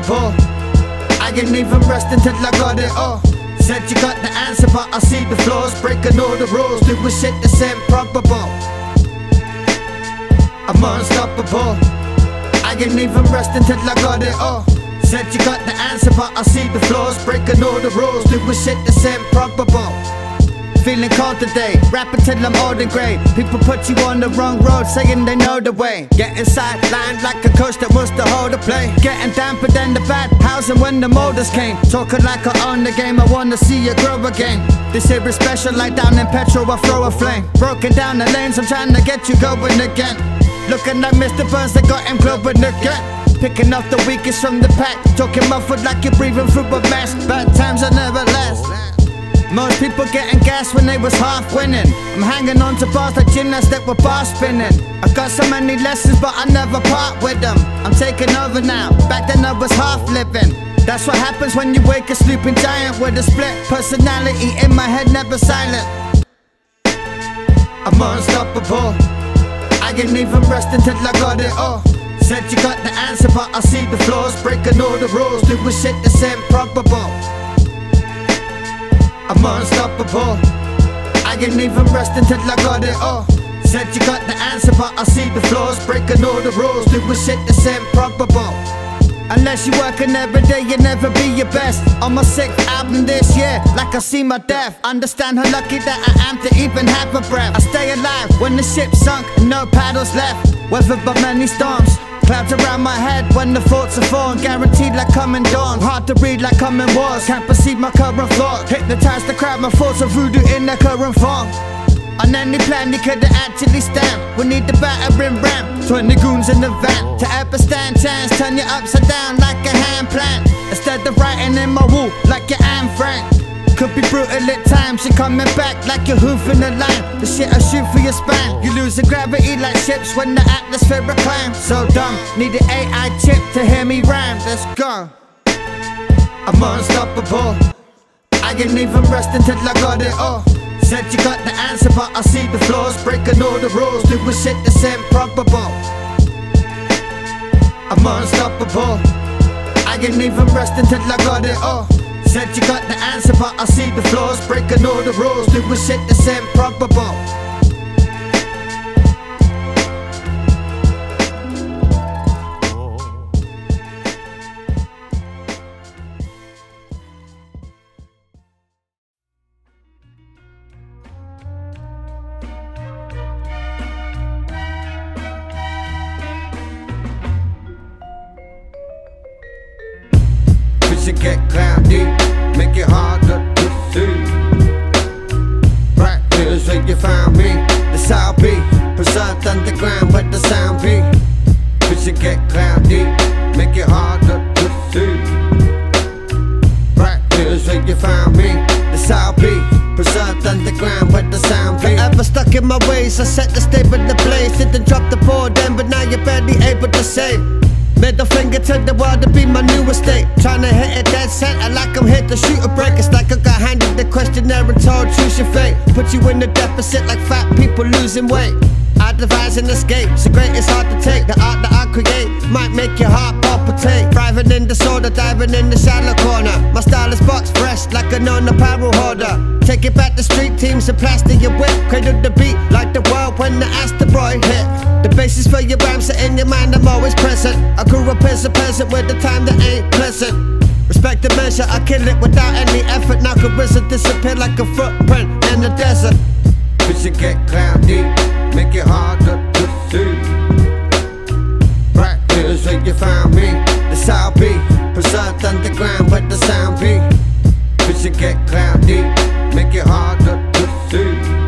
unstoppable. I ain't even rest until I got it all. Said you got the answer, but I see the flaws. Breaking all the rules, doing shit that's improbable. I'm unstoppable. I ain't even rest until I got it all. Said you got the answer, but I see the flaws. Breaking all the rules, doing shit that's improbable. Feeling cold today, rapping till I'm old and grey. People put you on the wrong road, saying they know the way. Getting sidelined like a coach that wants to hold a play. Getting damper than the bad housing when the molders came. Talking like I own the game, I wanna see you grow again. This here is special, like down in petrol, I throw a flame. Broken down the lanes, I'm trying to get you going again. Looking like Mr. Burns, they got him glowing again. Picking up the weakest from the pack. Talking muffled like you're breathing through a mask. Bad times are never last. Most people getting gas when they was half winning. I'm hanging on to bars like gymnasts that were bar spinning. I got so many lessons but I never part with them. I'm taking over now, back then I was half living. That's what happens when you wake a sleeping giant with a split personality in my head, never silent. I'm unstoppable. I ain't even rest until I got it all. Said you got the answer but I see the flaws. Breaking all the rules, doing shit that's improbable. I'm unstoppable. I ain't even rest until I got it all. Said you got the answer but I see the flaws. Breaking all the rules, doing shit that's improbable. Unless you working every day, you'll never be your best. On my 6th album this year, like I see my death. Understand how lucky that I am to even have a breath. I stay alive when the ship sunk and no paddles left. Weathered by many storms, clouds around my head when the thoughts are falling. Guaranteed like coming dawn, hard to read like coming wars. Can't perceive my current thoughts, hypnotized the crowd, my thoughts are voodoo in their current form. On any plan you couldn't actually stand. We need the battering ram, 20 goons in the van. To ever stand chance, turn you upside down like a hand plant. Instead of writing in my wall like your Anne Frank. Could be brutal at times, you're coming back like you're hoofing a line. The shit I shoot for your spine. You losing gravity like ships when the atmosphere reclines. So dumb, need an AI chip to hear me rhyme. Let's go. I'm unstoppable. I ain't even rest until I got it all. Said you got the answer but I see the flaws. Breaking all the rules, doing shit that's improbable. I'm unstoppable. I ain't even rest until I got it all. Said you got the answer but I see the flaws. Breaking all the rules, doing shit that's improbable. Vision get cloudy, make it harder to see. Right here's where you found me. The South be preserved underground where the sound be. Vision get cloudy, make it harder to see. Right here's where you found me. The South be preserved underground where the sound be. Forever stuck in my ways, I set the stage with the blaze. Didn't drop the ball then, but now you're barely able to save. Middle finger to the world to be my new estate. Tryna hit a dead center like I'm here to shoot a break. It's like I got handed the questionnaire and told choose your fate. Put you in the deficit like fat people losing weight. I devise an escape, so great it's hard to take. The art that I create might make your heart palpitate. Thriving in disorder, diving in the shallow corner. My style is box fresh like a non-apparel hoarder. Take it back to street teams and plaster your whip. Cradle the beat like the world when the asteroid hit. The basis for your rhymes are in your mind, I'm always present. I grew up as a peasant with the time that ain't pleasant. Respect the measure, I kill it without any effort. Now charisma disappear like a footprint in the desert. Vision get cloudy, make it harder to see. Right here's where you found me. The South be preserved underground where the sound be. Vision get cloudy, make it harder to see.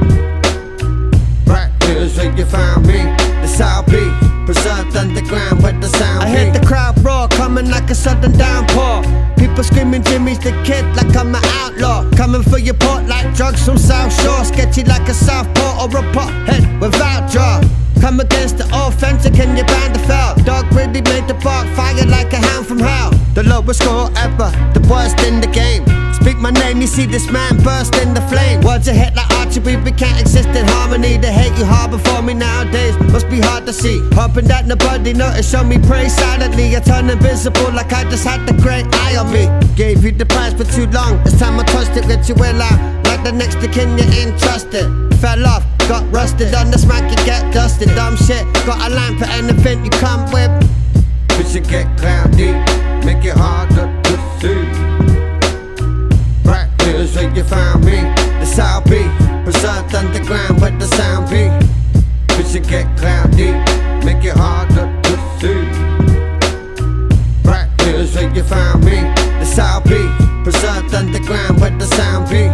Right here's where you found me. The South be preserved underground where the sound be. I hear the crowd roar, coming like a sudden downpour. People screaming Jimmy's the kid like I'm an outlaw. Coming for your port like drugs from South Shore. Sketchy like a Southport or a pothead without jaw. Come against the authentic and your band of foul. Dog really made the bark fire like a hound from hell. The lowest score ever, the worst in the game. speak my name, you see this man burst in the flame. Words are hit like archery, we can't exist in harmony. The hate you harbor for me nowadays must be hard to see. Hoping that nobody notice, show me praise silently. I turn invisible like I just had the great eye on me. Gave you the prize for too long, it's time I touched it, let you well out. Like the next to kin you ain't trusted. Fell off, got rusted, on the smack you get dusted. Dumb shit, got a line for anything you come with. Vision get cloudy, make it harder to see. Right here's where you found me, the South be preserved underground where the sound be. Vision get cloudy, make it harder to see. Right here's where you found me, the South be preserved underground where the sound be.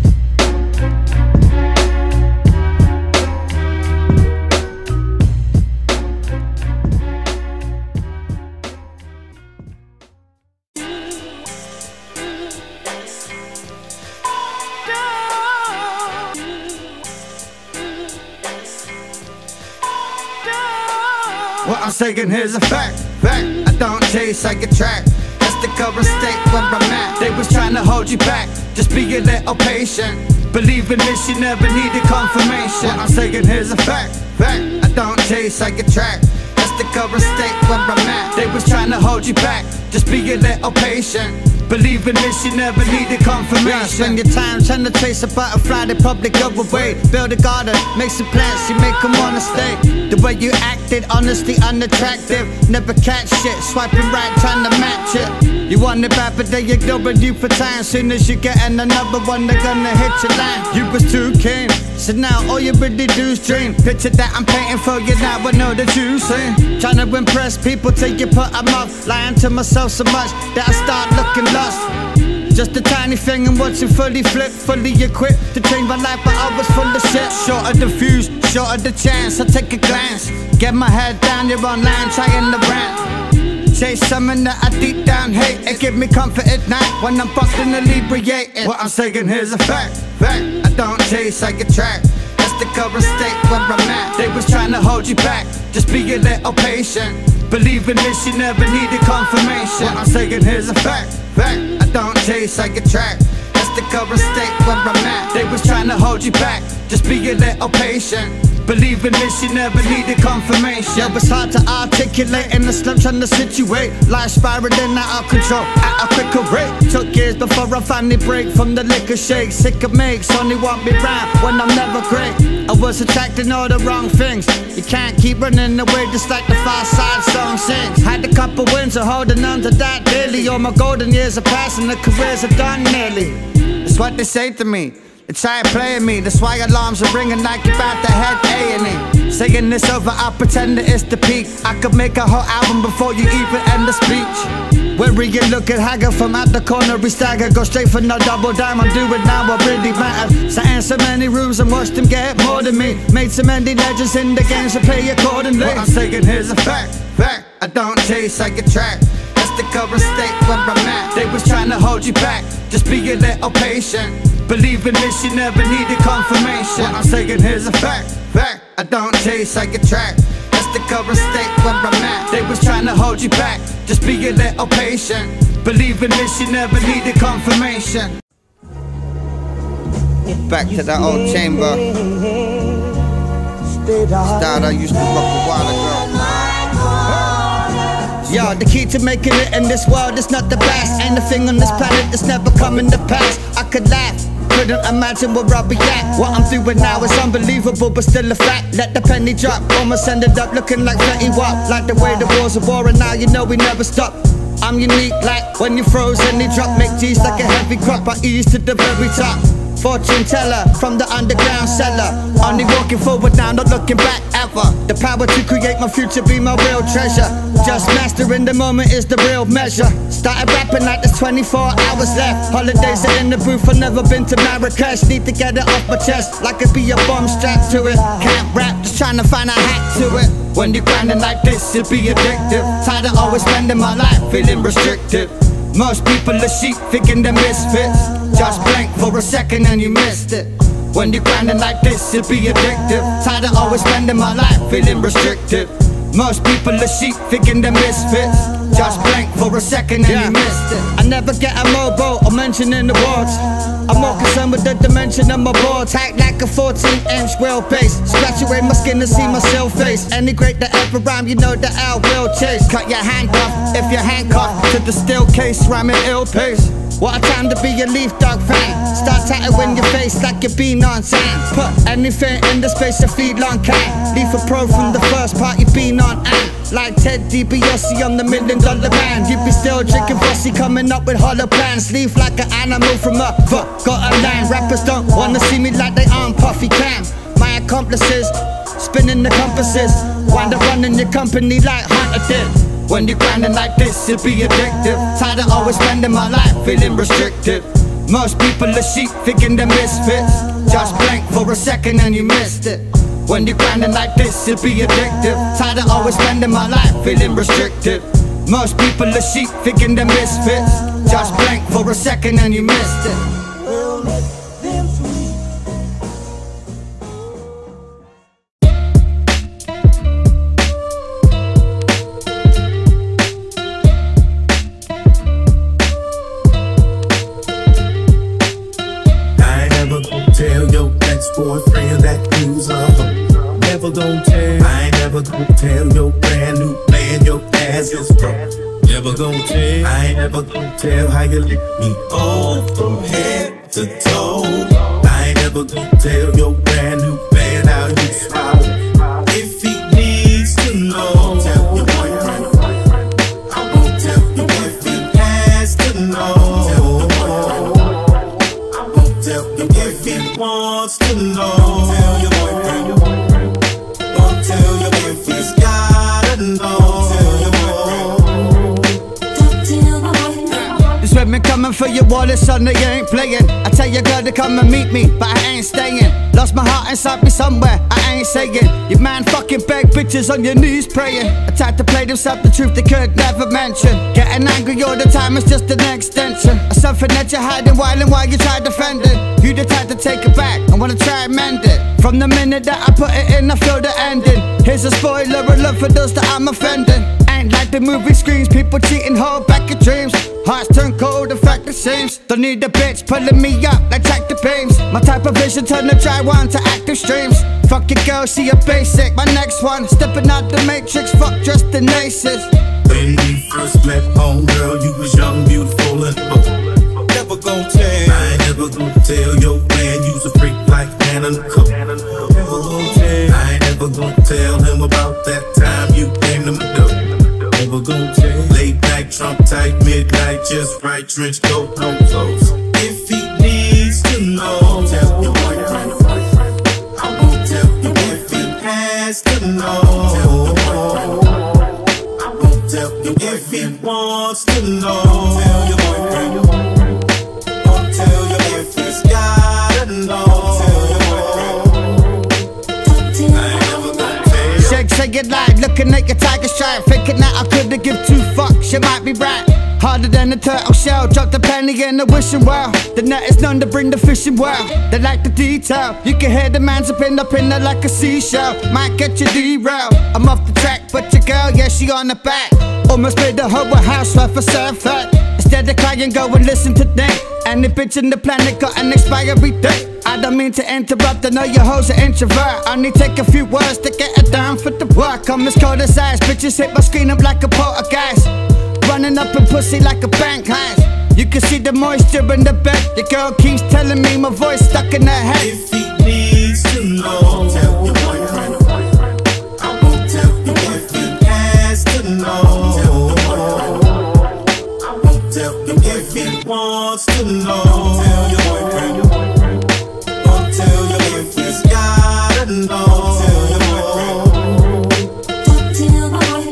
What I'm saying here's a fact, I don't chase, I get tracked. That's the current state where I'm at. They was trying to hold you back, just be a little patient. Believe in this, you never needed confirmation. What I'm saying here's a fact, I don't chase, I get tracked. That's the current state where I'm at. They was trying to hold you back, just be a little patient. Believe in this, you never needed confirmation. Yeah, spend your time trying to chase a butterfly, they probably go away. Build a garden, make some plants, you make them wanna stay. The way you acted, honestly unattractive. Never catch shit, swiping right, trying to match it. You want it bad, but they ignoring you for time. Soon as you get in another one, they're gonna hit your line. You was too keen, so now all you really do is dream. Picture that I'm painting for you now, I know that you sing. Trying to impress people till you put them off. Lying to myself so much that I start looking lost. Just a tiny thing and watching fully flip, fully equipped to change my life, but I was full of shit. Short of the fuse, short of the chance, I take a glance. Get my head down, you're online, trying to rant. Chase something that I deep down hate. It give me comfort at night when I'm fucking inebriated. What I'm saying here's a fact, I don't chase, I get tracked. That's the current state where I'm at. They was trying to hold you back, just be a little patient. Believe in this, you never needed confirmation. What I'm saying here's a fact, I don't chase, I get tracked. That's the current state where I'm at. They was trying to hold you back, just be a little patient. Believe in this, you never needed confirmation. Yeah, it's hard to articulate in the slum trying to situate. Life spiraling out of control at a quicker rate. Took years before I finally break from the liquor shake. Sick of makes, only want me round when I'm never great. I was attracting all the wrong things. You can't keep running away just like the Far Side song sings. Had a couple wins, I'm holding on to that daily. All my golden years are passing, the careers are done nearly. That's what they say to me. They try and play me, that's why alarms are ringing like you're about to head A&E. Saying this over, I pretend that it's the peak. I could make a whole album before you even end the speech. Weary you look at Hagger from out the corner, we stagger. Go straight for no double dime, I'm doing now what really matters. Sat in so many rooms and watched them get more than me. Made so many legends in the game, so pay accordingly. What I'm saying here's a fact, I don't chase, I get tracked. That's the current state where I'm at. They was trying to hold you back, just be a little patient. Believe in this, you never needed confirmation. What I'm saying here's a fact, I don't chase, I get tracked. That's the current state where I'm at. They was trying to hold you back, just be a little patient. Believe in this, you never needed confirmation. Back to that old chamber style I used to rock a while ago. Yo, the key to making it in this world is not the best. Ain't a thing on this planet that's never coming to pass. I could laugh, couldn't imagine where I'll be at. What I'm doing now is unbelievable, but still a fact. Let the penny drop, almost ended up looking like 30 watt. Like the way the wars of war, and now you know we never stop. I'm unique, like when you froze and you drop. Make G's like a heavy crop, I ease to the very top. Fortune teller from the underground cellar. Only walking forward now, not looking back ever. The power to create my future, be my real treasure. Just mastering the moment is the real measure. Started rapping like there's 24 hours left. Holidays are in the booth, I've never been to Marrakesh. Need to get it off my chest, like it be a bomb strapped to it. Can't rap, just trying to find a hack to it. When you're grinding like this, it'll be addictive. Tired of always spending my life feeling restricted. Most people are sheep, thinking they're misfits. Just blank for a second and you missed it. When you're grinding like this, it'll be addictive. Tired of always spending my life feeling restricted. Most people are sheep, thinking they're misfits. Just blink for a second and you missed it. I never get a mobile or mention in the words. I'm more concerned with the dimension of my boards. Hack like a 14-inch wheelbase. Scratch away my skin to see myself face. Any great that ever rhyme, you know that I will chase. Cut your hand off if you're handcuffed to the steel case, rhyming ill pace. What a time to be a leaf dog fan. Start tattooing your face like you've been on sand. Put anything in the space your feet long can. Leave a pro from the first part you've been on and like Ted DiBiase, I'm the $1 million man. You be still drinking fussy, coming up with hollow plans. Leave like an animal from a forgotten land. Rappers don't wanna see me like they on Puffy Cam. My accomplices, spinning the compasses. Wind up running your company like Hunter did. When you're grinding like this, it'll be addictive. Tired of always spending my life feeling restricted. Most people are sheep, thinking they're misfits. Just blink for a second and you missed it. When you're grinding like this, it'll be addictive. Tired of always spending my life feeling restricted. Most people are sheep, thinking they're misfits. Just blink for a second and you missed it. Tell your ex-boyfriend that you's a hoe. Never gon' tell. I ain't never gon' tell your brand new man your ass is broke. Never gon' tell. I ain't never gon' tell how you lick me off from head to toe. I ain't never gon' tell your brand new man how you smile. If he needs to know, tell your boyfriend. I won't tell you if he has to know. If he wants to know, tell your boyfriend. Don't tell your if he's gotta know. Tell your boyfriend. Don't tell my boyfriend. This women coming for your wallet, son, they ain't playing. I tell your girl to come and meet me, but I ain't staying. Lost my heart inside me somewhere, I ain't saying. Your man fucking beg bitches on your knees praying. I tried to play themselves the truth they could never mention. Getting angry all the time is just an extension of something that you're hiding, whiling while you try defending. You the type to take it back, I wanna try and mend it. From the minute that I put it in, I feel the ending. Here's a spoiler alert for those that I'm offending. Ain't like the movie screens, people cheating, hold back your dreams. Hearts turn cold, affect the seams. Don't need a bitch pulling me up like tractor beams. My type of vision turn the dry one to active streams. Fuck your girl, she a basic. My next one, stepping out the matrix, fuck dressed in aces. When we first met, homegirl, you was young, beautiful, and bold. Never gon' tell. I ain't never gon' tell your man you's a freak like Hannah Nicole. Never gon' tell. I ain't never gon' tell him about that time you came to my door. Never gon' tell. Late night, Trump tight, midnight, just right, trench coat, no clothes. If he needs to know, tell your boyfriend. I won't tell you if he has to know. Tell your boyfriend. I won't tell you if he wants to know. Tell your boyfriend. Don't tell you if he's gotta know. Tell your boyfriend. I ain't never gonna tell. Shake, say it live, looking at your tiger stripe, thinking that I couldn't give two fucks, you might be right. Harder than a turtle shell, drop the penny in the wishing well. The net is none to bring the fishing well. They like the detail, you can hear the man's up in there like a seashell. Might get you derailed, I'm off the track, but your girl, yeah, she on the back. Almost made the whole housewife a sad fact. Instead of crying, go and listen to them. Any bitch in the planet got an expiry date. I don't mean to interrupt, I know your hoes are introvert. Only take a few words to get it down for the work. I'm as cold as ice, bitches hit my screen up like a poltergeist. Running up in pussy like a bank heist. You can see the moisture in the bed. Your girl keeps telling me my voice stuck in her head. If he needs to know, tell your boyfriend. I won't tell you if he has to know. Tell your boyfriend. I won't tell you if he wants to know. Tell your boyfriend. Don't tell you if he's gotta know. Tell your boyfriend. Don't tell my boyfriend.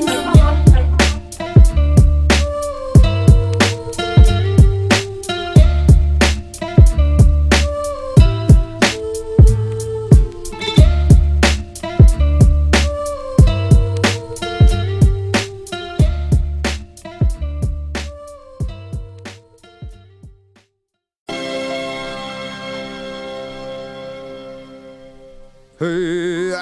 Hey,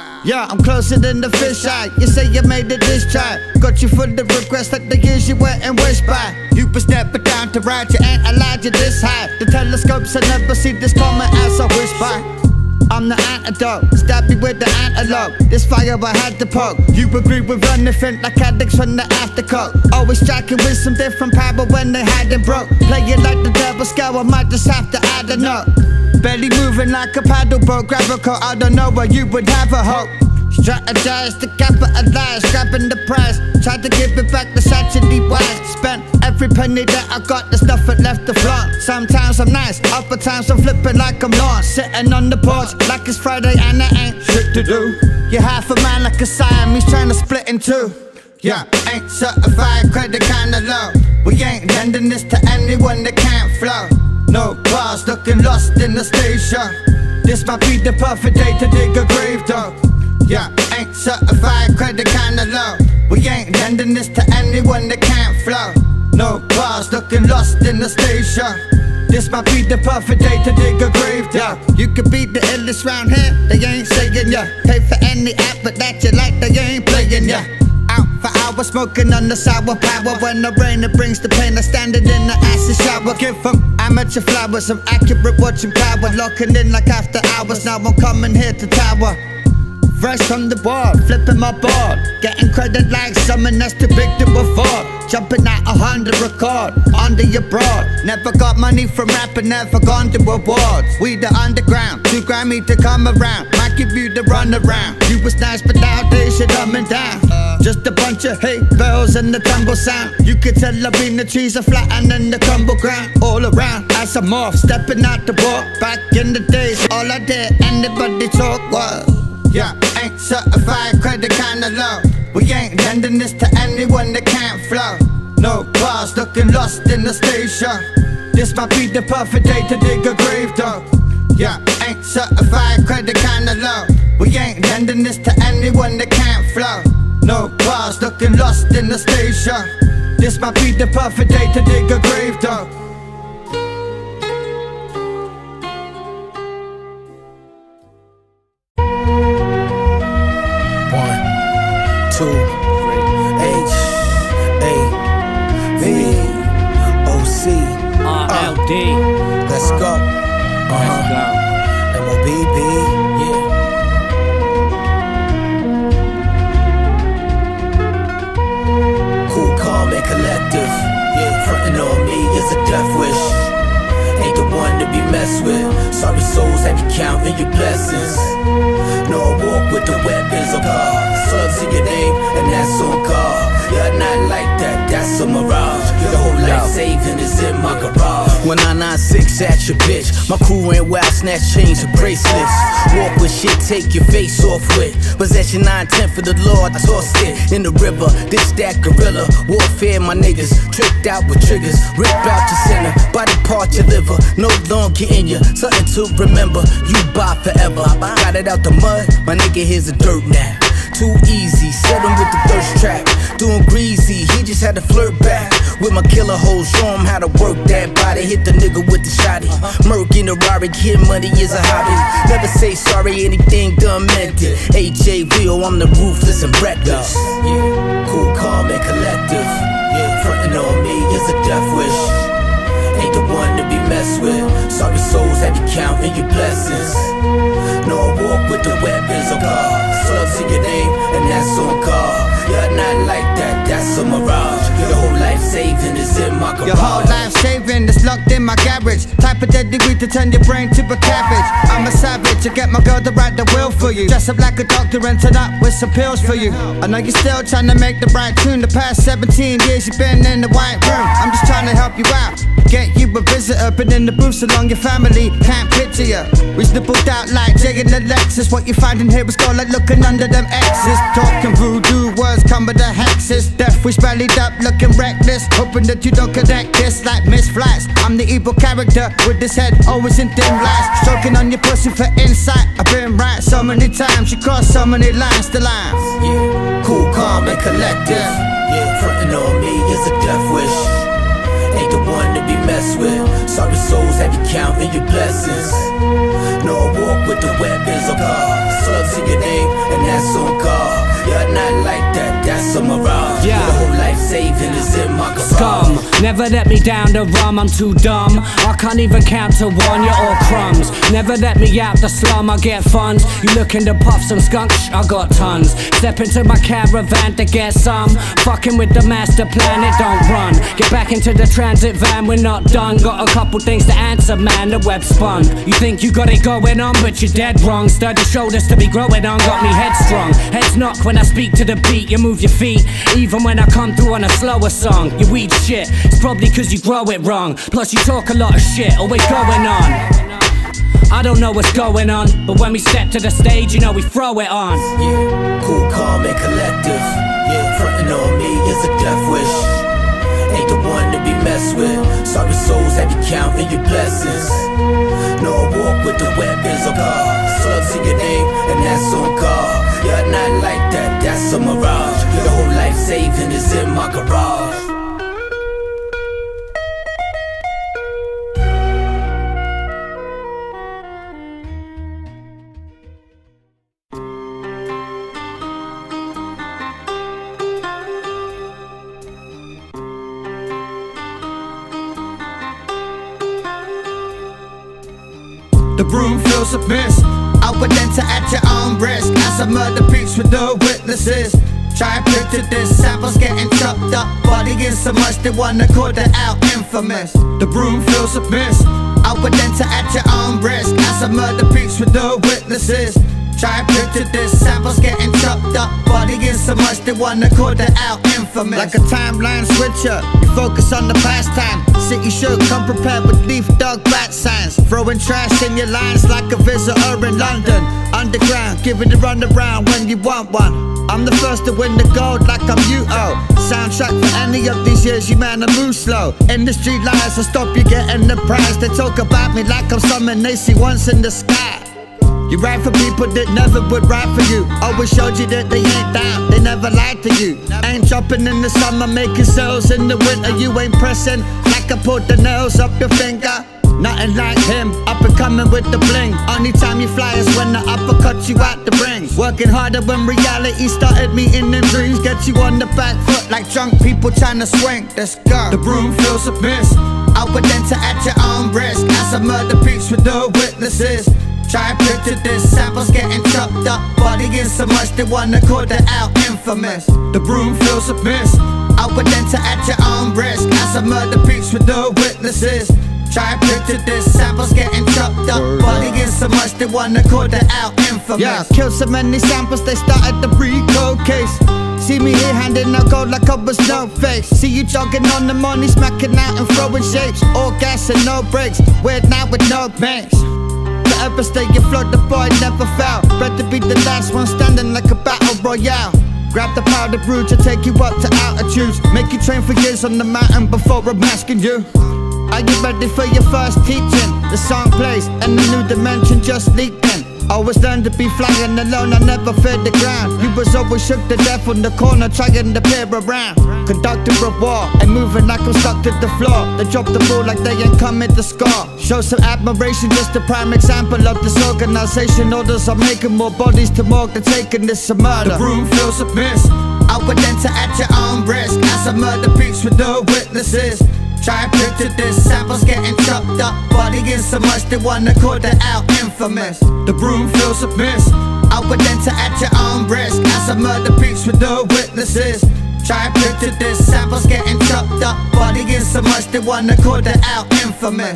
Yeah, I'm closer than the fish eye. You say you made the dish try. Got you for the request that the years you went and wished by. You was never down to ride, you ain't allowed you this high. The telescopes I never see this common as I wish by. I'm the antidote, stab me with the antelope. This fire I had to poke. You agree with anything like addicts from the aftercoat. Always striking with some different power when they had it broke. Playing like the devil's scale, I might just have to add a note. Belly moving like a paddle boat, grab a coat, I don't know where you would have a hope. Strategize to capitalize, grabbing the prize. Tried to give it back, that's actually wise. Spent every penny that I got, the stuff that left the flaunt. Sometimes I'm nice, other times I'm flipping like I'm lost. Sitting on the porch like it's Friday and there ain't shit to do. You're half a man like a Siamese trying to split in two. Yeah, ain't certified, credit kinda low. We ain't lending this to anyone that can't flow. No bars, looking lost in the station. This might be the perfect day to dig a grave though. Yeah, ain't certified, credit kinda low. We ain't lending this to anyone that can't flow. No bars, looking lost in the station. This might be the perfect day to dig a grave, yeah. You could be the illest round here, they ain't saying ya. Pay for any app, but that you like, they ain't playing ya. Out for hours, smoking on the sour power. When the rain, it brings the pain, I standing in the acid shower. Give them amateur flowers, I'm accurate, watching power. Locking in like after hours, now I'm coming here to tower. Fresh from the board, flipping my board. Getting credit like someone that's too big to afford. Jumping at 100 record, under your broad. Never got money from rapping, never gone to awards. We the underground, too grimy to come around. Might give you the runaround. You was nice, but nowadays you're dumbing down. Just a bunch of hate bells and the tumble sound. You could tell I mean the trees are flat and then the crumble ground. All around, as I'm off, stepping out the walk. Back in the days, all I did, anybody talk was. Yeah, ain't certified, credit kinda low. We ain't lending this to anyone that can't flow. No bars, looking lost in the station. This might be the perfect day to dig a grave though. Yeah, ain't certified, credit kinda low. We ain't lending this to anyone that can't flow. No bars, looking lost in the station. This might be the perfect day to dig a grave though. 2 H A V O C RLD. Let's go. Let's go. MOBB, yeah. Cool, calm, and collective. Yeah, frontin' on me is a death wish. Ain't the one to be messed with. Sorry souls that be counting your blessings. No, I walk with the weapons of God. Slugs in your name, and that's on God. You're not like that, that's a mirage. Your whole life saving is in my garage. When I 9-6 at your bitch, my crew ran wild, snatch chains and bracelets. Walk with shit, take your face off with. Possession 9-10 for the law, I tossed it in the river. This that gorilla, warfare my niggas. Tricked out with triggers, rip out your center. Body part your liver, no longer in you. Something to remember, you buy forever. Got it out the mud, my nigga here's the dirt now. Too easy, set him with the thirst trap. Doing greasy, he just had to flirt back with my killer hoes, show him how to work that body. Hit the nigga with the shotty. Murk in the Rari, kid money is a hobby. Never say sorry, anything done meant it. HAVO, I'm the ruthless and reckless. Yeah, cool, calm, and collective. Yeah, frontin' on me is a death wish. Ain't the one to be messed with. Sorry souls that be counting your blessings. No, I walk with the weapons of God. Slugs in your name, and that's on God. You're not like that, that's a mirage. Your whole life saving is in my garage. Your whole life saving is locked in my garage. Type of deadly weed to turn your brain to a cabbage. I'm a savage, I get my girl to write the will for you. Dress up like a doctor and turn up with some pills for you. I know you're still trying to make the right tune. The past 17 years you've been in the white room. I'm just trying to help you out. Get you a visitor, but in the booths along your family can't picture you. Reasonable doubt like Jay and the Lexus. What you find in here is gold like looking under them X's. Talking voodoo words come with the hexes. Death wish bellied up looking reckless. Hoping that you don't connect this like Miss Flats. I'm the evil character with this head always in dim lights. Stroking on your pussy for insight. I've been right so many times. You crossed so many lines to lines. Yeah, cool, calm, and collective. Yeah, frontin' on me is a death wish. Ain't the one to be messed with. Sorry souls that be counting your blessings. No, I walk with the weapons of God. Slugs in your name, and mirage. Yeah. The whole life saving is in my garage. Scum, never let me down the rum, I'm too dumb. I can't even count to one, you're all crumbs. Never let me out the slum, I get funds. You looking to puff some skunk? Shh, I got tons. Step into my caravan to get some. Fucking with the master plan, it don't run. Get back into the transit van, we're not done. Got a couple things to answer, man, the web spun. You think you got it going on, but you're dead wrong. Sturdy shoulders to be growing on, got me headstrong. Heads knock when I speak to the beat, you move your feet. Even when I come through on a slower song, you weed shit, it's probably cause you grow it wrong. Plus you talk a lot of shit, always going on. I don't know what's going on, but when we step to the stage, you know we throw it on. Yeah, cool, calm, and collective. Yeah, frontin' on me is a death wish. Ain't the one to be messed with. Sorry souls, have you counting your blessings. No, I walk with the weapons of God. Slugs in your name, and that's on God. You're not like that, that's a mirage. The whole life saving is in my garage. The room fills with mist. I would enter at your own risk as I murder beats with no witnesses. Try and picture this, samples getting chopped up. Body in so much they wanna call it out infamous. The room fills with mist. I would enter at your own risk as I murder beats with no witnesses. Try and picture this, samples getting chopped up. Body in so much they wanna call it out infamous. Like a timeline switcher, you focus on the past time. City shook, come prepared with leaf dog bat signs. Throwing trash in your lines like a visitor in London. Underground, giving the run around when you want one. I'm the first to win the gold like I'm UO. Soundtrack for any of these years, you man, I move slow. Industry lies, I stop you getting the prize. They talk about me like I'm something they see once in the sky. You write for people that never would write for you. Always showed you that they ain't down, they never lied to you. Ain't dropping in the summer, making sales in the winter. You ain't pressing like I pulled the nails up your finger. Nothing like him, up and coming with the bling. Only time you fly is when the uppercut you out the ring. Working harder when reality started meeting them dreams. Get you on the back foot like drunk people trying to swing. Let's go. The room fills with mist. I would enter at your own risk as I murder beats with no witnesses. Try and picture this, samples getting chopped up. Body in so much they wanna call it out infamous. The room fills with mist. I would enter at your own risk as I murder beats with no witnesses. Try and picture this, samples getting chopped up. Body in so much they wanna call it out infamous. Yeah, killed so many samples they started the RICO case. See me here handing out gold like I was no face. See you jogging on the money, smacking out and throwing shapes. All gas and no brakes, weird now with no banks. Forever stay afloat, the boy never fell. Bred to be the last one standing like a battle royale. Grab the powder brew to take you up to altitudes. Make you train for years on the mountain before I'm asking you. Are you ready for your first teaching? The song plays and the new dimension just leaked in. Always learned to be flying alone, I never feared the ground. You was always shook to death on the corner trying to peer around. Conducting a war and moving like I'm stuck to the floor. They drop the ball like they ain't coming to score. Show some admiration, just a prime example of this organization. Orders are making more bodies to morgue, they're taking this a murder. The room fills with mist. I would enter at your own risk as I murder beats with no witnesses. Try and picture this, samples getting chopped up. Body in so much they wanna call it out infamous. The room fills with mist. I would enter at your own risk as I murder beats with no witnesses. Try and picture this, samples getting chopped up. Body in so much they wanna call it out infamous.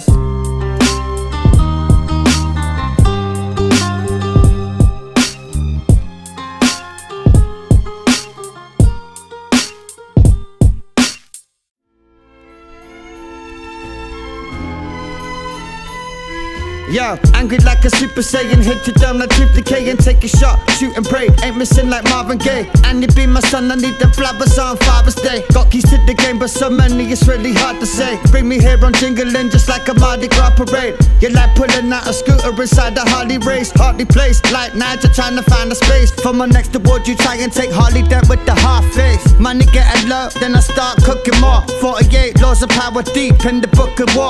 Yo, angry like a Super Saiyan, hit you down like Truth Decay and take a shot, shoot and pray. Ain't missing like Marvin Gaye. And you be my son, I need the flowers on Father's Day. Got keys to the game, but so many it's really hard to say. Bring me here on jingling just like a Mardi Gras parade. You're like pulling out a scooter inside a Harley race. Hardly placed like Nigel trying to find a space. For my next award you try and take Harley Dent with the half face. Money getting low, then I start cooking more. 48 laws of power deep in the book of war.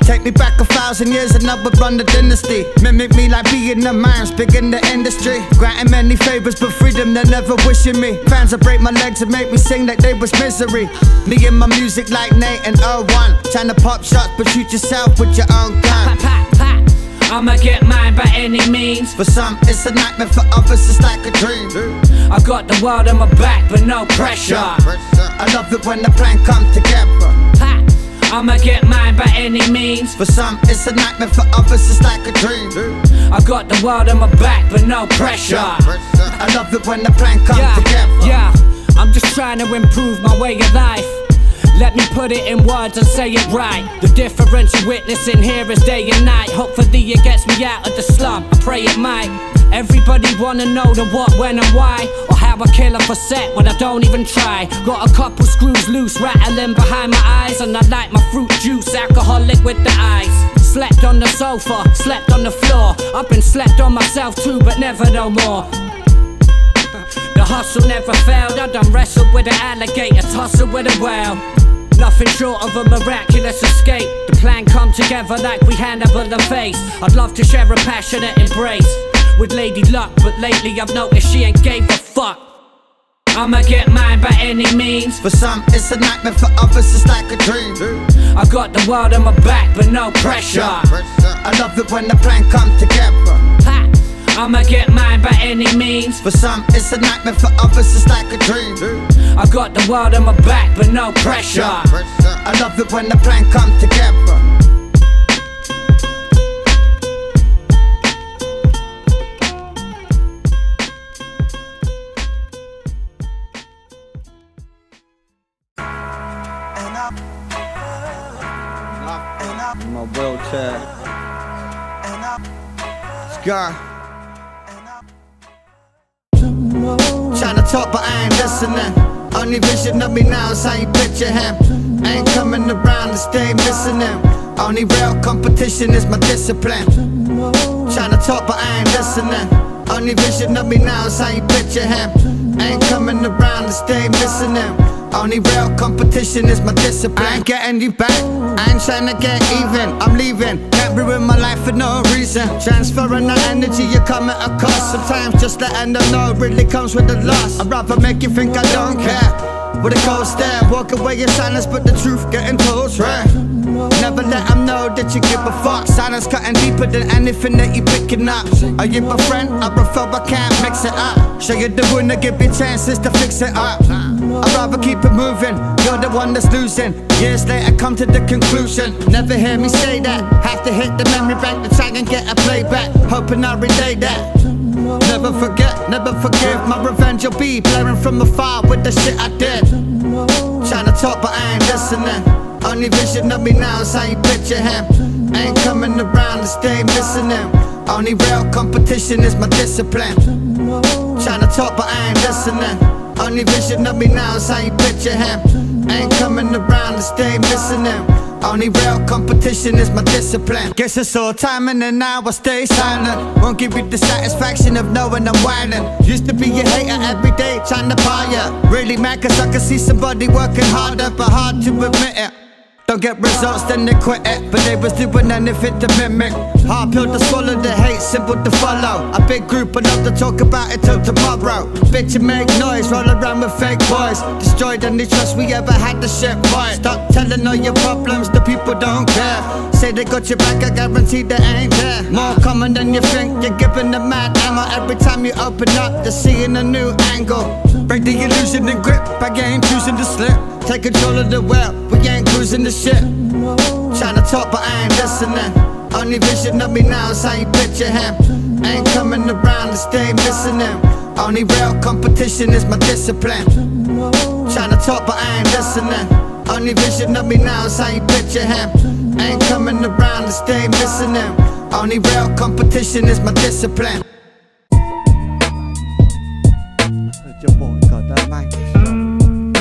Take me back 1,000 years and I would run the dynasty. Mimic me like being the man's big in the industry. Granting many favors but freedom they're never wishing me. Fans will break my legs and make me sing like they was misery. Me and my music like Nate and O1. Trying to pop shots but shoot yourself with your own gun. Pop, pop, pop. I'ma get mine by any means. For some it's a nightmare, for others it's like a dream. I got the world on my back but no pressure. I love it when the plan come together. Ha! I'ma get mine by any means. For some it's a nightmare, for others it's like a dream. I got the world on my back but no pressure. I love it when the plan come together. Yeah, I'm just trying to improve my way of life. Let me put it in words and say it right. The difference you're witnessing here is day and night. Hopefully it gets me out of the slum, I pray it might. Everybody wanna know the what, when and why, or how I kill 'em for set when I don't even try. Got a couple screws loose, rattling behind my eyes. And I like my fruit juice, alcoholic with the eyes. Slept on the sofa, slept on the floor. I've been slept on myself too, but never no more. The hustle never failed, I done wrestled with an alligator, tussled with a whale. Nothing short of a miraculous escape. The plan come together like we Hannibal the face. I'd love to share a passionate embrace with Lady Luck, but lately I've noticed she ain't gave a fuck. I'ma get mine by any means. For some it's a nightmare, for others it's like a dream. I got the world on my back but no pressure. I love it when the plan come together. Ha! I'ma get mine by any means. For some it's a nightmare, for others it's like a dream. I got the world on my back but no pressure. I love it when the plan come together. My wheelchair. Scar. Tryna talk but I ain't listening. Only vision of me now is how you picture him. Ain't coming around to stay missing him. Only real competition is my discipline. Tryna talk but I ain't listening. Only vision of me now is how you picture him. Ain't coming around to stay missing him. Only real competition is my discipline. I ain't getting you back, I ain't tryna get even. I'm leaving, can't ruin my life for no reason. Transferring that energy, you come at a cost. Sometimes just letting them know really comes with a loss. I'd rather make you think I don't care. With a cold stare, walk away in silence, but the truth getting told's rare. Never let them know that you give a fuck. Silence cutting deeper than anything that you picking up. Are you my friend? I prefer I can't mix it up. Show you the winner, give you chances to fix it up. I'd rather keep it moving, you're the one that's losing. Years later come to the conclusion. Never hear me say that. Have to hit the memory bank to try and get a playback. Hoping I relay that. Never forget, never forgive. My revenge will be blaring from afar with the shit I did. Tryna talk but I ain't listening. Only vision of me now is how you picture him. Ain't coming around to stay missing him. Only real competition is my discipline. Tryna talk but I ain't listening. Only vision of me now is how you picture him. Ain't coming around to stay missing him. Only real competition is my discipline. Guess it's all timing and now I stay silent. Won't give you the satisfaction of knowing I'm wildin'. Used to be a hater every day trying to buy ya. Really mad cause I can see somebody working harder, but hard to admit it. Don't get results, then they quit it. But they was doing anything to mimic. Hard pill to swallow, the hate, simple to follow. A big group enough to talk about it till tomorrow. Bitch and make noise, roll around with fake boys. Destroyed any trust we ever had, the shit boy. Stop telling all your problems, the people don't care. Say they got your back, I guarantee they ain't there. More common than you think, you're giving the mad ammo. Every time you open up, they're seeing a new angle. Break the illusion and grip, I ain't choosing to slip. Take control of the world, we ain't cruising the ship. Tryna talk but I ain't listening. Only vision of me now is how you picture him. Ain't coming around to stay missing him. Only real competition is my discipline. Tryna talk but I ain't listening. Only vision of me now is how you picture him. Ain't coming around to stay missing him. Only real competition is my discipline. Your boy got that mic.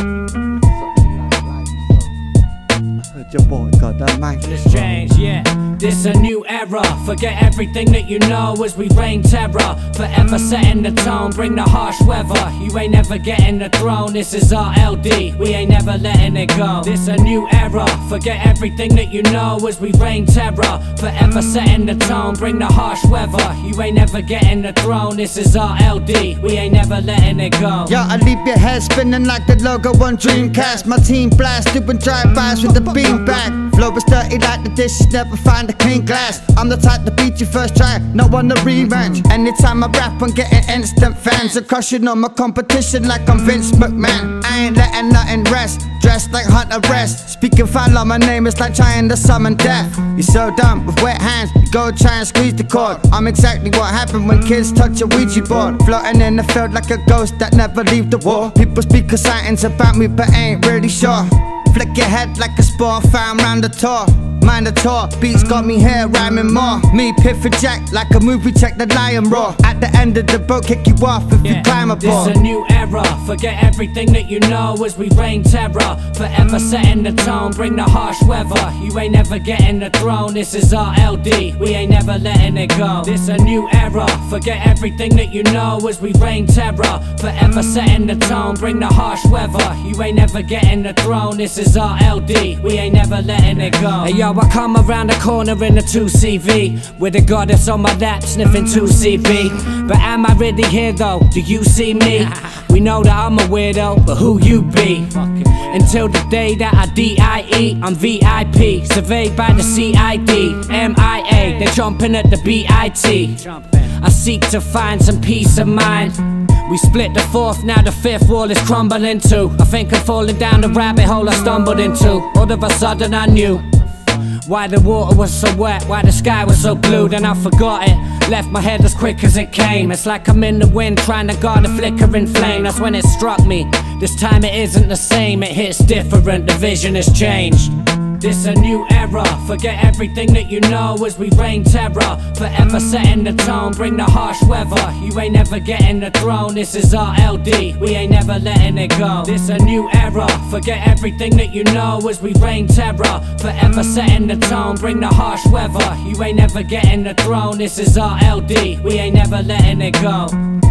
Your boy got that mic. Let's change, yeah. This a new era, forget everything that you know as we reign terror. Forever setting the tone, bring the harsh weather. You ain't never getting the throne, this is our LD, we ain't never letting it go. This a new era, forget everything that you know as we reign terror. Forever setting the tone, bring the harsh weather. You ain't never getting the throne, this is our LD, we ain't never letting it go. Yo, I leave your head spinning like the logo on Dreamcast. My team blast, doing drive-bys with the beanbag. Flow is dirty like the dishes, never find a clean glass. I'm the type to beat you first try, no one a rematch. Anytime I rap, I'm getting instant fans. I'm crushing on my competition like I'm Vince McMahon. I ain't letting nothing rest, dressed like Hunter Rest. Speaking foul, my name is like trying to summon death. You're so dumb with wet hands, you go try and squeeze the cord. I'm exactly what happened when kids touch a Ouija board. Floating in the field like a ghost that never leave the wall. People speak of sightings about me but ain't really sure. Flick your head like a spore found round the tour. Mind the tour, beats got me here rhyming more. Me Piff and Jack like a movie, check the lion roar. At the end of the boat, kick you off if you climb aboard. This a new era, forget everything that you know as we reign terror. Forever setting the tone, bring the harsh weather. You ain't never getting the throne, this is our LD, we ain't never letting it go. This a new era, forget everything that you know as we reign terror. Forever setting the tone, bring the harsh weather. You ain't never getting the throne, this is our LD, we ain't never letting it go. Hey yo, I come around the corner in a 2CV with a goddess on my lap sniffing 2CB. But am I really here though? Do you see me? We know that I'm a weirdo, but who you be? Until the day that I DIE, I'm VIP, surveyed by the CID, MIA, they're chomping at the BIT. I seek to find some peace of mind. We split the fourth, now the fifth wall is crumbling too. I think I'm falling down the rabbit hole I stumbled into. All of a sudden I knew why the water was so wet, why the sky was so blue. Then I forgot it, left my head as quick as it came. It's like I'm in the wind trying to guard a flickering flame. That's when it struck me, this time it isn't the same. It hits different, the vision has changed. This a new era, forget everything that you know as we reign terror. Forever setting the tone, bring the harsh weather. You ain't never getting the throne, this is our LD, we ain't never letting it go. This a new era, forget everything that you know as we reign terror. Forever setting the tone, bring the harsh weather. You ain't never getting the throne, this is our LD, we ain't never letting it go.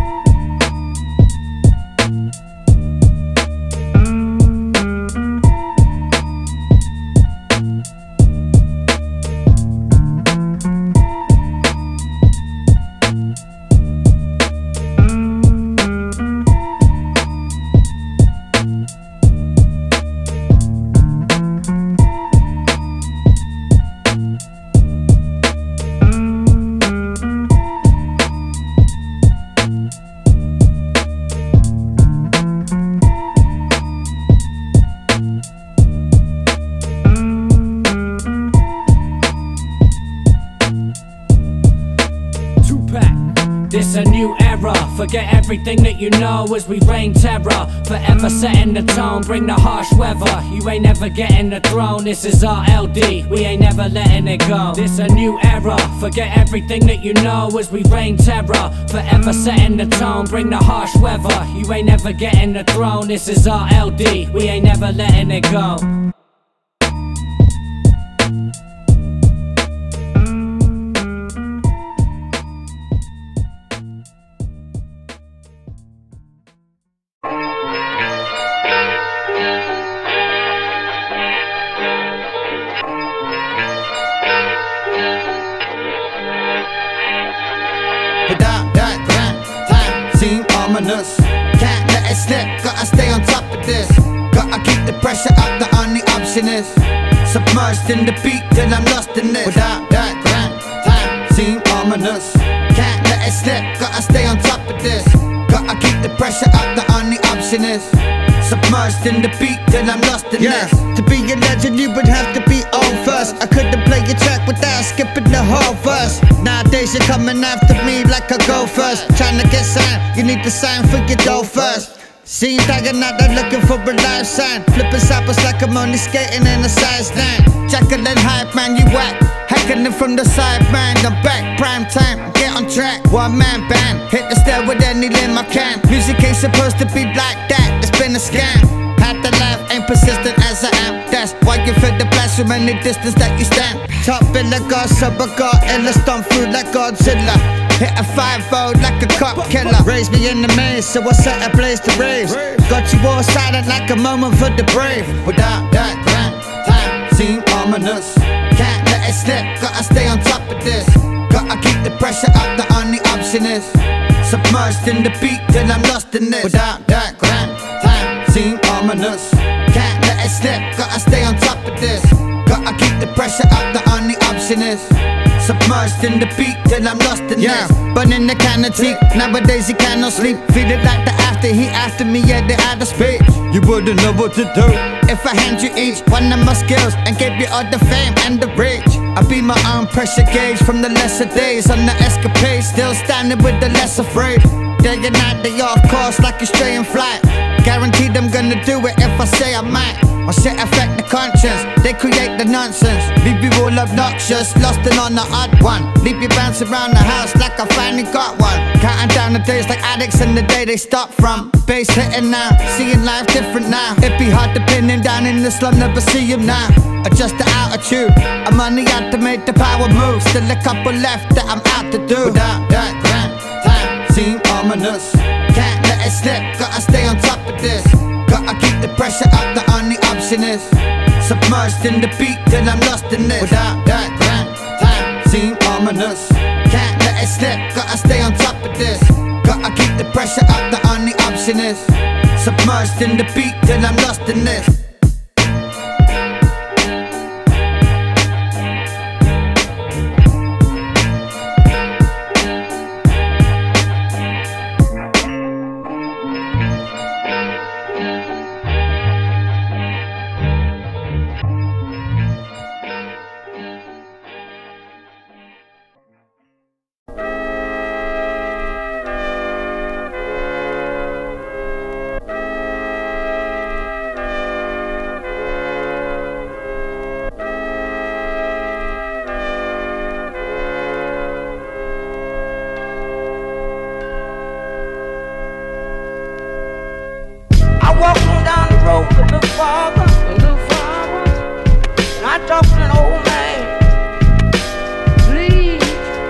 This a new era, forget everything that you know as we reign terror. Forever setting the tone, bring the harsh weather. You ain't never getting the throne, this is our LD, we ain't never letting it go. This a new era, forget everything that you know as we reign terror. Forever setting the tone, bring the harsh weather. You ain't never getting the throne, this is our LD, we ain't never letting it go. Without that time seem ominous. Can't let it slip, gotta stay on top of this. Gotta keep the pressure up, the only option is submerged in the beat till I'm lost in this. Without that time seem ominous. Can't let it slip, gotta stay on top of this. Gotta keep the pressure up, the only option is submerged in the beat till I'm lost in this. To be a legend you would have to be on first. I couldn't play your track without skipping the whole verse. Nowadays you're coming after me like I go first. Trying to get signed, you need to sign for your dough first. Seen tagging out there looking for a life sign. Flipping cypress like I'm only skating in a size 9. Jekyll and hype man, you whack. Hacking it from the side, man, I'm back, prime time, get on track. One man band, hit the stair with any limb I can. Music ain't supposed to be like that, it's been a scam. Had to laugh, ain't persistent as as I am. That's why you feel the blast from any distance that you stand. Top villa God, sub God, illa stomp through like Godzilla. Hit a 5-0 like a cop killer. Raise me in the maze, so I set a blaze to raise. Got you all silent like a moment for the brave. Without that grand time, seem ominous. Can't let it slip, gotta stay on top of this. Gotta keep the pressure up, the only option is submerged in the beat till I'm lost in this. Without that grand time, seem ominous. Can't let it slip, gotta stay on top of this. Gotta keep the pressure up, the only option is submerged in the beat till I'm lost in this. Burning the can of tea, nowadays you cannot sleep. Feel it like the after he after me, yeah, they out of speech. You wouldn't know what to do if I hand you each one of my skills and gave you all the fame and the reach. I be my own pressure gauge from the lesser days on the escapade, still standing with the less afraid. Day and night, they off course like a stray in flight. Guaranteed I'm gonna do it if I say I might. My shit affect the conscience, they create the nonsense. Leave you all obnoxious, lost and on the odd one. Leave you bouncing around the house like I finally got one. Counting down the days like addicts and the day they stop from. Bass hitting now, seeing life different now. It be hard to pin him down in the slum, never see him now. Adjust the altitude, I'm on the out to make the power move. Still a couple left that I'm out to do. Without that grand time, seem ominous. Can't let it slip, gotta stay on top of this. Gotta keep the pressure up, the only option is submerged in the beat till I'm lost in this. Without that grand time, seem ominous. Can't let it slip, gotta stay on top of this. Gotta keep the pressure up, the only option is submerged in the beat till I'm lost in this. Walking down the road with the father, and I talked to an old man. Please,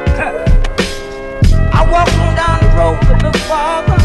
I walking down the road with the father,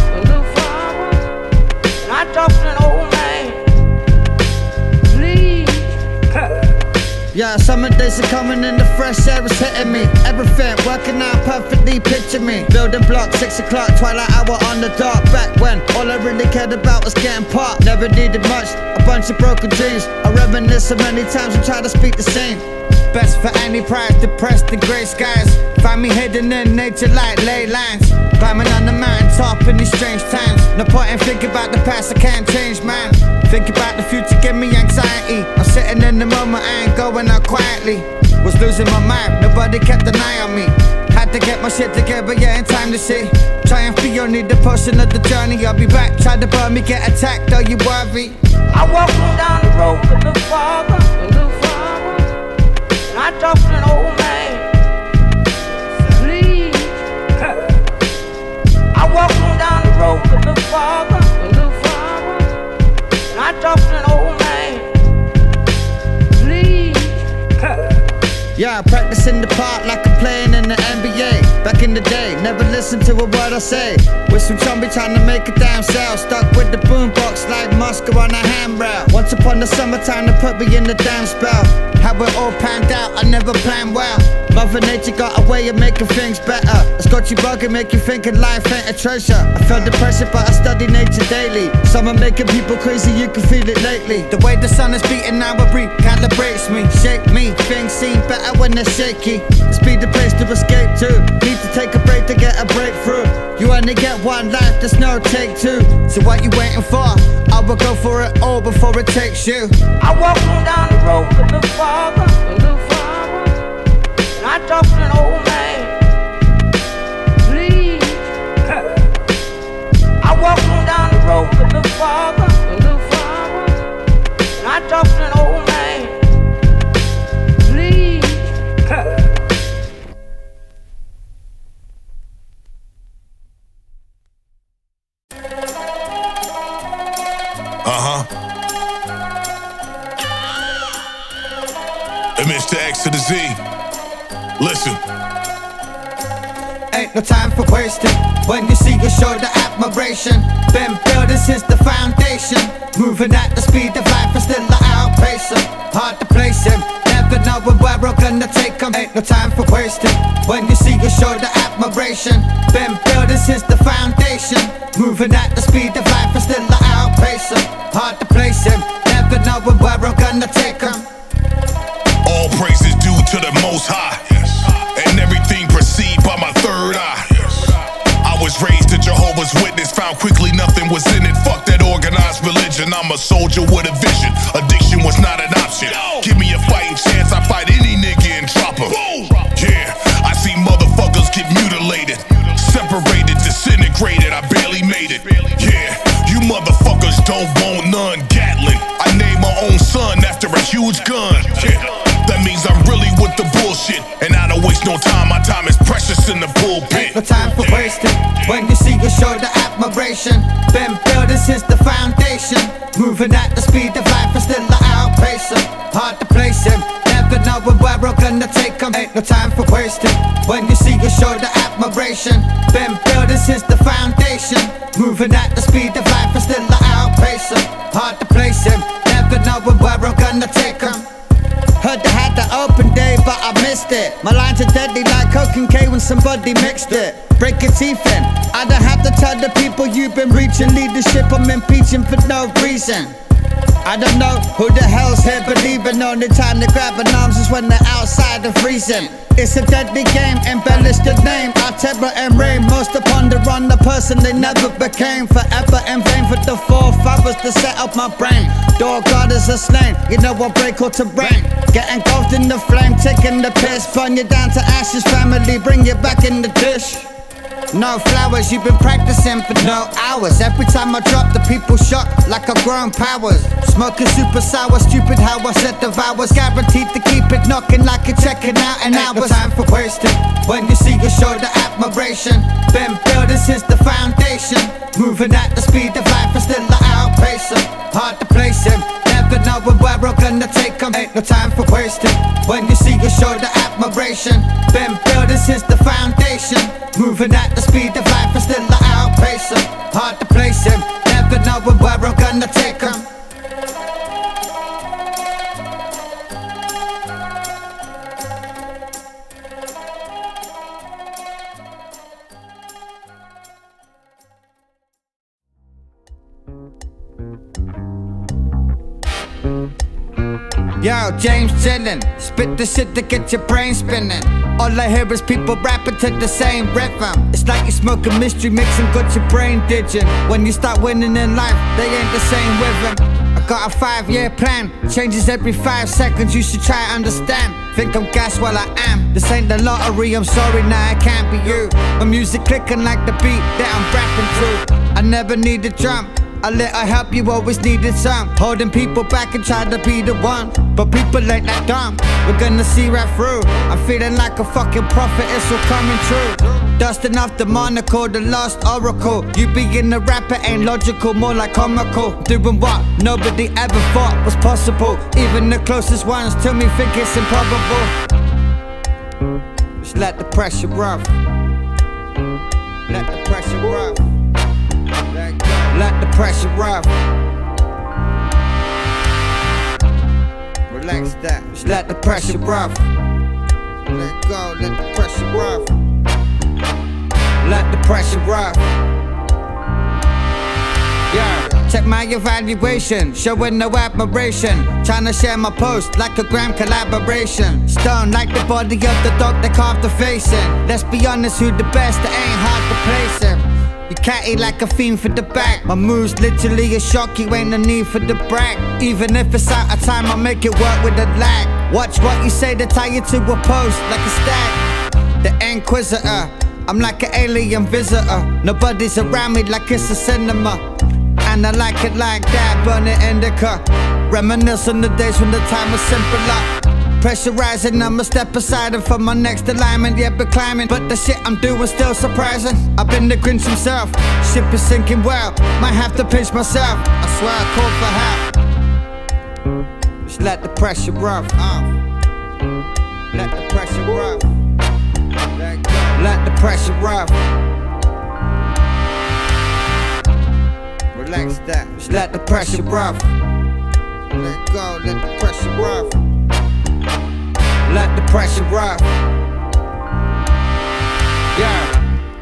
and I talked to an old man. Please. Yeah, summer days are coming and the fresh air is hitting me. Everything working out perfectly, picture me. Building blocks, 6 o'clock, twilight hour on the dark. Back when all I really cared about was getting popped. Never needed much, a bunch of broken dreams. I reminisce so many times and try to speak the same. Best for any pride, depressed in grey skies. Find me hidden in nature like ley lines. Climbing on the mountain top in these strange times. No point in thinking about the past, I can't change man. Think about the future, give me anxiety. I'm sitting in the moment, I ain't going out quietly. Was losing my mind, nobody kept an eye on me. Had to get my shit together, yeah, in time to see. Trying for you, need the portion of the journey. I'll be back, try to burn me, get attacked, are you worthy? I walking down the road with the father, and I talked to an old man. Please. I walking down the road with the father, and I talked to an old man. Please. Yeah, practicing the part like I'm playing in the NBA. Back in the day, never listened to a word I say. With some chumby trying to make a damn sale. Stuck with the boombox like Moscow on a handrail. Once upon the summertime, they put me in the damn spell. How it all panned out, I never planned well. Mother Nature got a way of making things better. It's got you bugging, make you thinking life ain't a treasure. I felt depression, but I study nature daily. Summer making people crazy, you can feel it lately. The way the sun is beating, now it recalibrates me. Shake me, things seem better when they're shaky. It's be the place to escape to. Need to take a break to get a breakthrough. You only get one life, there's no take two. So what you waiting for? I will go for it all before it takes you. I walking down the road with the father, and I talked to an old man. Please. I walking down the road with the father, and I talked to an old man. Please. the Z. Listen. Ain't no time for wasting. When you see you show the admiration. Been building since the foundation. Moving at the speed of life and still I outpace him. Hard to place him. Never knowing where we're gonna take him. Ain't no time for wasting. When you see you show the admiration. Been building since the foundation. Moving at the speed of life and still I outpace him. Hard to place him. Never knowing where we're gonna take him. All praise is due to the Most High, and everything perceived by my third eye. I was raised a Jehovah's Witness, found quickly nothing was in it. Fuck that organized religion, I'm a soldier with a vision. Addiction was not an option. Give me a fighting chance, I fight any nigga and drop him. Yeah, I see motherfuckers get mutilated, separated, disintegrated, I barely made it. Yeah, you motherfuckers don't want none. Gatling, I named my own son after a huge gun. Yeah, that means I'm really with the bullshit, and I don't waste no time, my time is precious in the pulpit. No time for wasting. When you see you show the admiration. Been building since the foundation. Moving at the speed of life and still I outpace him. Hard to place him. Never knowing where we're gonna take him. Ain't no time for wasting. When you see you show the admiration. Been building since the foundation. Moving at the speed of life and still I outpace him. Hard to place him. Never knowing where we're gonna take him. Heard they had the open day, but I missed it. My lines are deadly like Coke and K when somebody mixed it. Break your teeth in. I don't have to tell the people you've been reaching leadership. I'm impeaching for no reason. I don't know who the hell's here believing. Only time to grab an arms is when they're outside of reason. It's a deadly game, embellish the name. Our terror and rain, most upon the run, the person they never became. Forever in vain for the forefathers to set up my brain. Door guarders are slain, you know I break all terrain. Get engulfed in the flame, taking the piss. Burn you down to ashes, family, bring you back in the dish. No flowers, you've been practicing for no hours. Every time I drop, the people shock like I've grown powers. Smoking super sour, stupid how I set the vows. Guaranteed to keep it knocking like you're checking out an hour. No time for wasting. When you see you show the admiration. Been building since the foundation. Moving at the speed of life and still I outpace him. Hard to place him. Never knowing where we're gonna take him. Ain't no time for wasting. When you see you show the admiration. Been building since the foundation. Moving at the speed of life and still I outpace him. Hard to place him. Never knowing where I'm gonna take him. Yo, James chillin', spit the shit to get your brain spinning. All I hear is people rapping to the same rhythm. It's like you smoking mystery, mixing got your brain digin'. When you start winning in life, they ain't the same rhythm. I got a 5-year plan, changes every 5 seconds, you should try to understand. Think I'm gas while I am, this ain't the lottery, I'm sorry, nah, it can't be you. My music clicking like the beat that I'm rapping to. I never need a drum, I let her help, you always needed some. Holding people back and try to be the one, but people ain't that dumb. We're gonna see right through. I'm feeling like a fucking prophet, it's all coming true. Dusting off the monocle, the lost oracle. You being a rapper ain't logical, more like comical. Doing what nobody ever thought was possible. Even the closest ones to me think it's improbable. Just let the pressure rough. Let the pressure rough. Let the pressure rough. Relax that. Just let the pressure rough. Let go, let the pressure rough. Let the pressure rough. Yeah, check my evaluation, showing no admiration. Trying to share my post like a gram collaboration. Stone like the body of the dog that carved the face in. Let's be honest, who the best, it ain't hard to place him. You catty like a fiend for the back. My moves literally a shock, you ain't no need for the brag. Even if it's out of time, I'll make it work with a lag. Watch what you say to tie you to a post like a stag. The Inquisitor, I'm like an alien visitor. Nobody's around me like it's a cinema. And I like it like that, burn it indica. Reminisce on the days when the time was simpler. Pressurizing, I'ma step aside and for my next alignment. Yeah, but climbing, but the shit I'm doing still surprising. I've been the Grinch himself, ship is sinking well. Might have to pinch myself, I swear I call for help. Just let the pressure rough. Let the pressure rough. Let the pressure rough. Relax that. Just let the pressure rough. Let go. Let the pressure rough. Let the pressure rough. Yeah.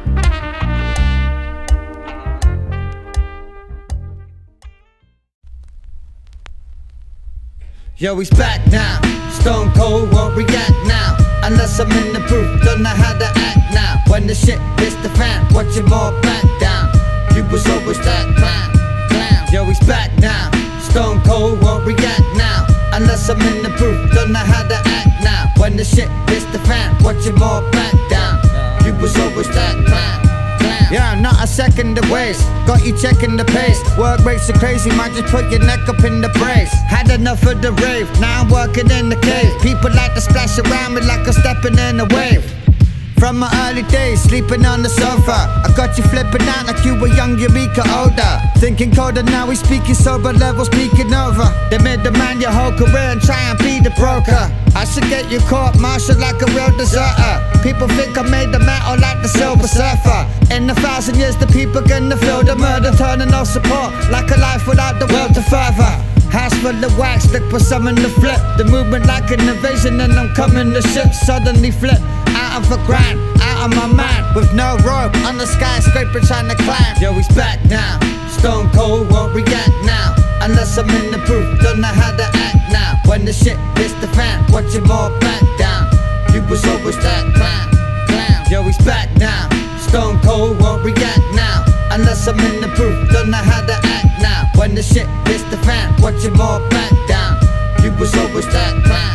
Yo, he's back now. Stone cold, won't react now. Unless I'm in the booth, don't know how to act now. When the shit hits the fan, watch him all back down. You was always that clown. Yo, he's back now. Stone cold, won't react now. Unless I'm in the booth, don't know how to act now. When the shit hits the fan, watch him all back down. You was always that clown. Yeah, not a second to waste. Got you checking the pace. Work rates are crazy, might just put your neck up in the brace. Had enough of the rave, now I'm working in the cave. People like to splash around me like I'm stepping in a wave. From my early days, sleeping on the sofa, I got you flipping out like you were young Eureka older. Thinking colder, now we speaking sober levels, speaking over. They made demand your whole career and try and be the broker. I should get you caught, martial like a real deserter. People think I made the metal like the Silver Surfer. In 1,000 years the people gonna feel the murder, turning no support, like a life without the will to further. House full of wax, look for something to flip. The movement like an invasion and I'm coming to shit. Suddenly flip, out of a grind, out of my mind. With no rope, on the skyscraper trying to climb. Yo, he's back now, stone cold, won't react now. Unless I'm in the booth, don't know how to act now. When the shit hits the fan, watch him all back down. You was always that clown. Yo, he's back now, stone cold, won't react now. Unless I'm in the booth, don't know how to act now. When the shit hits the fan, watch him all back down. You was always that clown.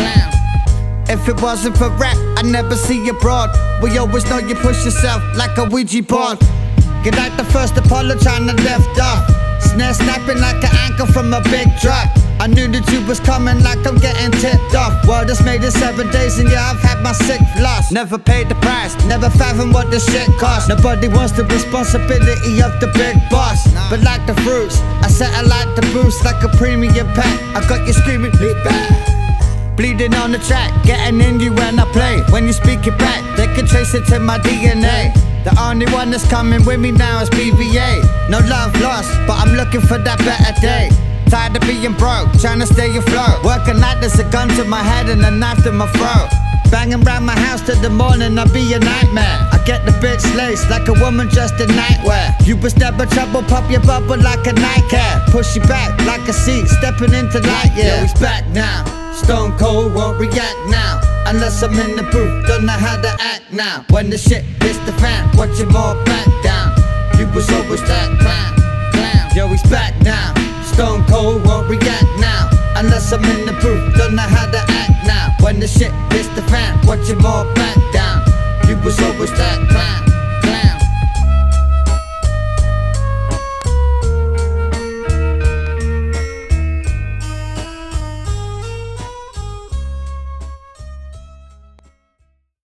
If it wasn't for rap, I'd never see you broad. We always know you push yourself like a Ouija board. Get out the first Apollo trying to lift off. Snare snapping like an anchor from a big drop. I knew the tube was coming like I'm getting tipped off. World has made it 7 days and yeah, I've had my 6th loss. Never paid the price, never fathomed what the shit cost. Nobody wants the responsibility of the big boss. But like the fruits, I satellite the boost like a premium pack. I got you screaming, lead back. Bleeding on the track, getting in you when I play. When you speak it back, they can trace it to my DNA. The only one that's coming with me now is BVA. No love lost, but I'm looking for that better day. Tired of being broke, trying to stay afloat. Working like there's a gun to my head and a knife to my throat. Banging round my house till the morning, I'll be a nightmare. I get the bitch laced like a woman dressed in nightwear. You was never trouble, pop your bubble like a nightcap. Push you back like a seat, stepping into light, yeah. Yo, he's back now, stone cold, won't react now. Unless I'm in the booth, don't know how to act now. When the shit hits the fan, watch him all back down. You was always that clown. Yo, he's back now, stone cold, won't react now. Unless I'm in the booth, don't know how to act now. When the shit hits the fan, watch him all back down. You was always that clown.